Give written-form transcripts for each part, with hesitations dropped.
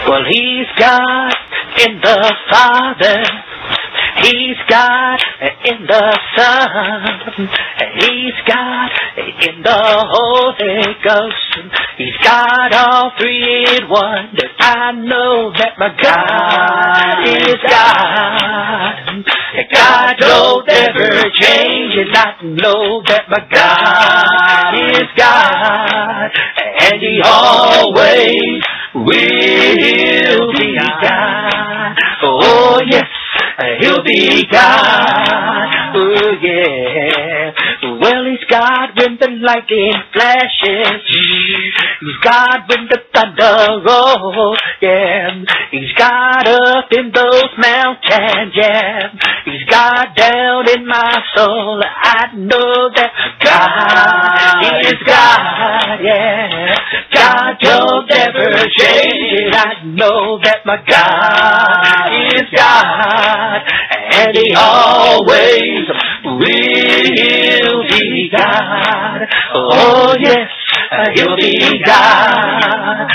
Well, he's God in the Father, he's God in the Son, he's God in the Holy Ghost, he's God all three in one. I know that my God is God. God don't ever change, and I know that my God is God, and he always will be God. Oh yes, he'll be God. Oh yeah. Well, he's God when the lightning flashes, he's God when the thunder rolls, yeah. He's God up in those mountains, yeah. He's God down in my soul. I know that God is God, yeah. God don't ever change it. I know that my God is God, and he always will be God. Oh yes, he'll be God.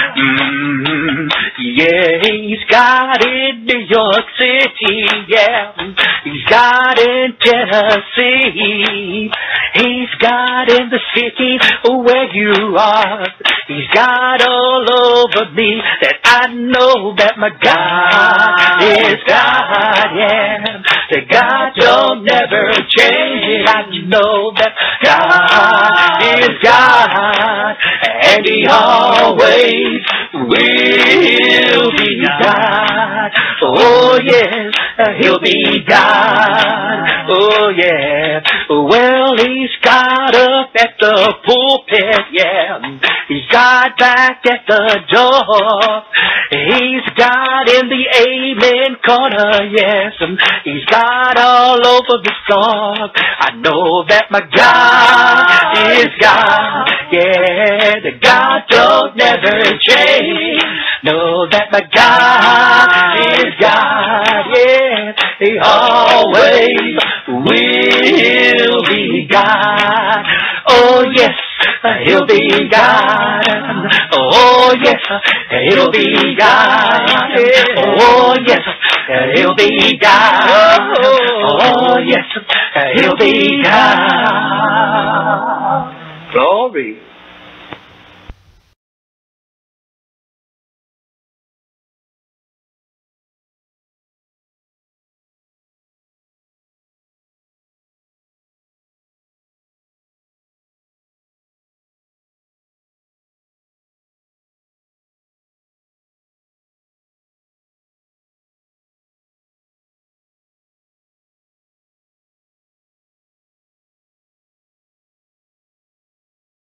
Yeah, he's God in New York City, yeah. He's God in Tennessee. He's God in the city where you are. He's God all over me. That I know that my God is God, yeah. That God don't never change it. I know that God is God, and he always will be God. Oh yes, he'll be God. Oh yeah. Well, he's God up at the pulpit, yeah. He's God back at the door. He's God in the amen corner, yes. He's God all over the song. I know that my God is God, yeah. The God don't never change. Know that my God is God, yeah. He always will be God. Oh yes, he'll be God. Oh yes, he'll be God. Oh yes, he'll be God. Oh yes, he'll be God. Glory.